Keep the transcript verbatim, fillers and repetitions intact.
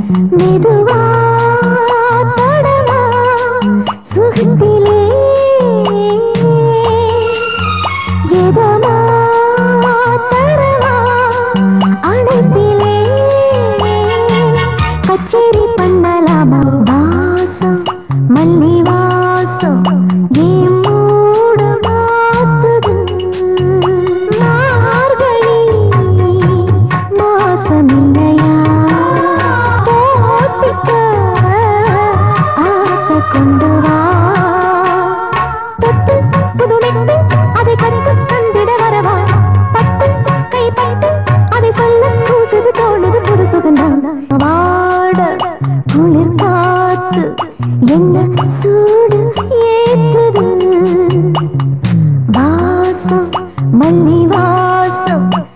மெதுவா தொடவா சுகத்திலே எதமா தரவா அணைப்பிலே கச்சேரி பண்ணலாமா வாசம் மல்லி வாசம் ஏன் மூட மாத்துது மார்கழி மாசம் இல்லையா போத்திக்க ஆசை கொண்டு வா தொட்டு புதுமைத்து அதை கத்து தந்திட வரவா பட்டு கை பட்டு அதை சொல்ல கூசுது தோணுது புது சுகந்தான் வாட குளிர் காத்து என்ன சூடு ஏத்துது வாசம் மல்லி வாசம்